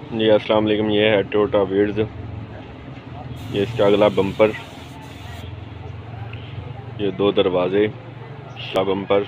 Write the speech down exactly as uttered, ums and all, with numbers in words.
जी अस्सलाम वालेकुम। ये है टोयोटा वीड्स, ये इसका अगला बम्पर, ये दो दरवाजे, सा बम्पर,